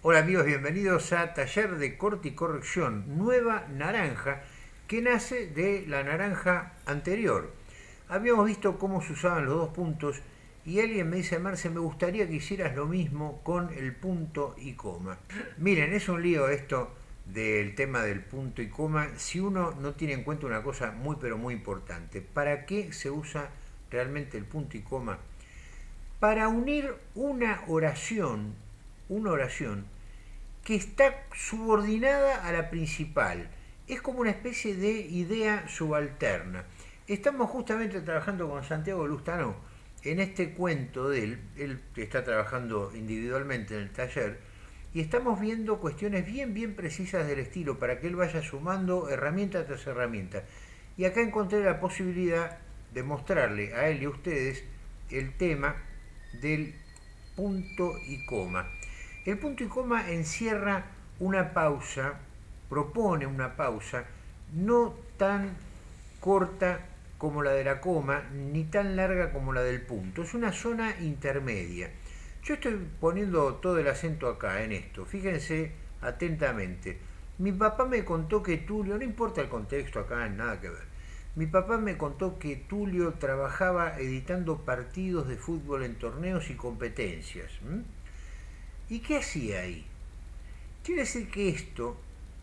Hola amigos, bienvenidos a Taller de Corte y Corrección, nueva naranja que nace de la naranja anterior. Habíamos visto cómo se usaban los dos puntos y alguien me dice: Marce, me gustaría que hicieras lo mismo con el punto y coma. Miren, es un lío esto del tema del punto y coma si uno no tiene en cuenta una cosa muy pero muy importante. ¿Para qué se usa realmente el punto y coma? Para unir una oración que está subordinada a la principal. Es como una especie de idea subalterna. Estamos justamente trabajando con Santiago Lustano en este cuento de él está trabajando individualmente en el taller, y estamos viendo cuestiones bien precisas del estilo para que él vaya sumando herramienta tras herramienta. Y acá encontré la posibilidad de mostrarle a él y a ustedes el tema del punto y coma. El punto y coma encierra una pausa, propone una pausa no tan corta como la de la coma, ni tan larga como la del punto. Es una zona intermedia. Yo estoy poniendo todo el acento acá en esto. Fíjense atentamente. Mi papá me contó que Tulio, no importa el contexto acá, nada que ver. Mi papá me contó que Tulio trabajaba editando partidos de fútbol en torneos y competencias. ¿Y qué hacía ahí? Quiere decir que esto,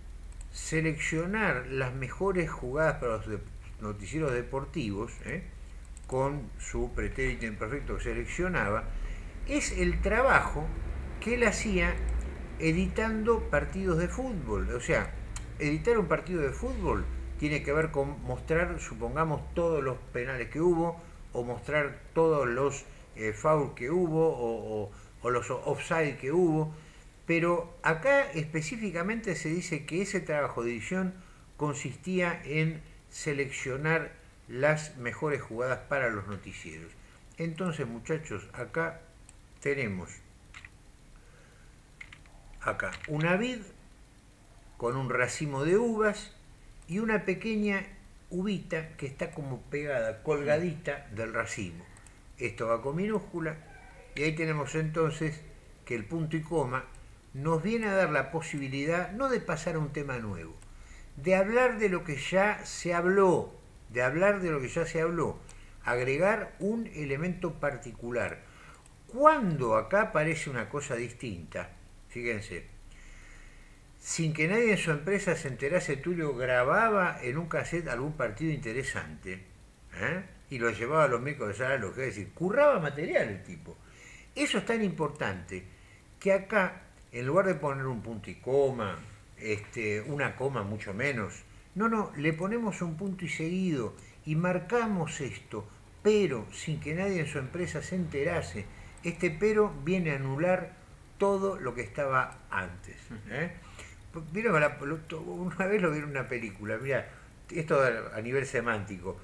seleccionar las mejores jugadas para los noticieros deportivos, con su pretérito imperfecto que seleccionaba, es el trabajo que él hacía editando partidos de fútbol. O sea, editar un partido de fútbol tiene que ver con mostrar, supongamos, todos los penales que hubo, o mostrar todos los fouls que hubo, o los offside que hubo. Pero acá específicamente se dice que ese trabajo de edición consistía en seleccionar las mejores jugadas para los noticieros. Entonces, muchachos, acá tenemos una vid con un racimo de uvas y una pequeña uvita que está como pegada, colgadita del racimo. Esto va con minúscula y ahí tenemos entonces que el punto y coma nos viene a dar la posibilidad no de pasar a un tema nuevo, de hablar de lo que ya se habló, agregar un elemento particular. Cuando acá aparece una cosa distinta, fíjense, sin que nadie en su empresa se enterase, Tulio grababa en un cassette algún partido interesante, y lo llevaba a los miércoles de sala, es decir, curraba material el tipo. Eso es tan importante que acá, en lugar de poner un punto y coma, una coma mucho menos, no, le ponemos un punto y seguido y marcamos esto, pero sin que nadie en su empresa se enterase. Este pero viene a anular todo lo que estaba antes. ¿Vieron? Una vez lo vi en una película, mira, esto a nivel semántico.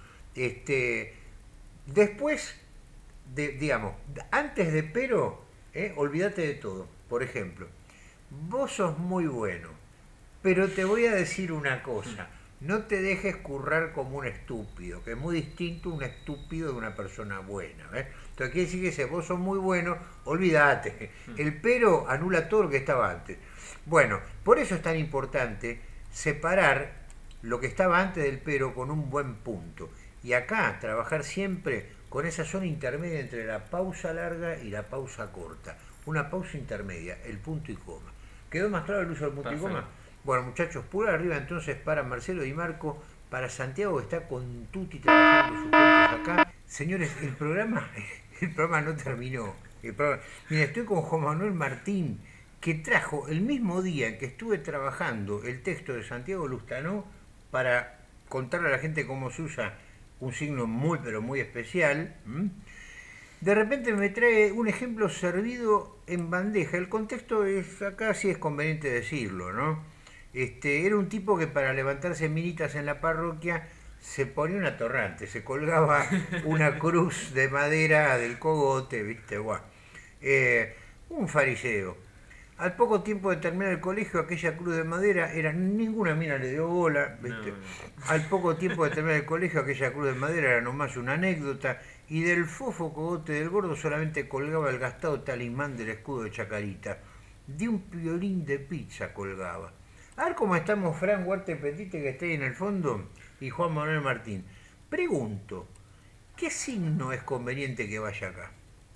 Después, digamos, antes de pero, olvídate de todo. Por ejemplo, vos sos muy bueno, pero te voy a decir una cosa: no te dejes currar como un estúpido, que es muy distinto un estúpido de una persona buena. Entonces quiere decir que si vos sos muy bueno, olvídate. El pero anula todo lo que estaba antes. Bueno, por eso es tan importante separar lo que estaba antes del pero con un buen punto. Y acá trabajar siempre con esa zona intermedia entre la pausa larga y la pausa corta. Una pausa intermedia, el punto y coma. ¿Quedó más claro el uso del punto y coma? Bueno, muchachos, pulgar arriba entonces para Marcelo Di Marco, para Santiago, que está con Tuti trabajando sus cuentos acá. Señores, el programa no terminó. Mira, estoy con Juan Manuel Martín, que trajo el mismo día en que estuve trabajando el texto de Santiago Lustano para contarle a la gente cómo se usa un signo muy pero muy especial. De repente me trae un ejemplo servido en bandeja. El contexto es, acá sí es conveniente decirlo, ¿no? Era un tipo que para levantarse minitas en la parroquia se ponía una torrante, se colgaba una cruz de madera del cogote, ¿viste? Un fariseo. Al poco tiempo de terminar el colegio, aquella cruz de madera ninguna mina le dio bola, ¿viste? No. Al poco tiempo de terminar el colegio, aquella cruz de madera era nomás una anécdota, y del fofo cogote del gordo solamente colgaba el gastado talismán del escudo de Chacarita. de un piolín de pizza colgaba. A ver cómo estamos, Fran Huarte Petite, que está ahí en el fondo, y Juan Manuel Martín. Pregunto, ¿qué signo es conveniente que vaya acá?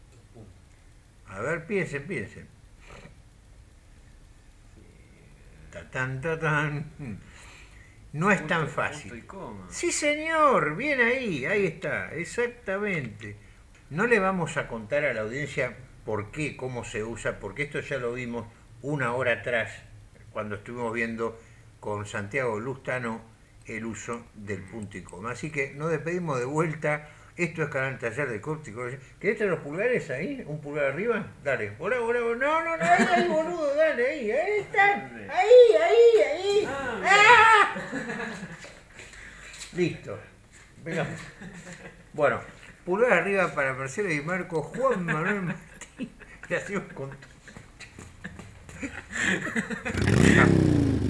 A ver, piensen. Tatán, tatán. No es tan fácil. Punto y coma. Sí, señor, bien ahí está, exactamente. No le vamos a contar a la audiencia por qué, cómo se usa, porque esto ya lo vimos una hora atrás, cuando estuvimos viendo con Santiago Lustano el uso del punto y coma. Así que nos despedimos de vuelta. Esto es Canal Taller de Corte y Corrección. ¿Querés traer los pulgares ahí? ¿Un pulgar arriba? Dale. Hola. No, ahí, boludo, dale, ahí están. Ahí. ¡Ah! Listo. Venga. Bueno, pulgar arriba para Mercedes y Marco, Juan Manuel Martín. Y hacemos con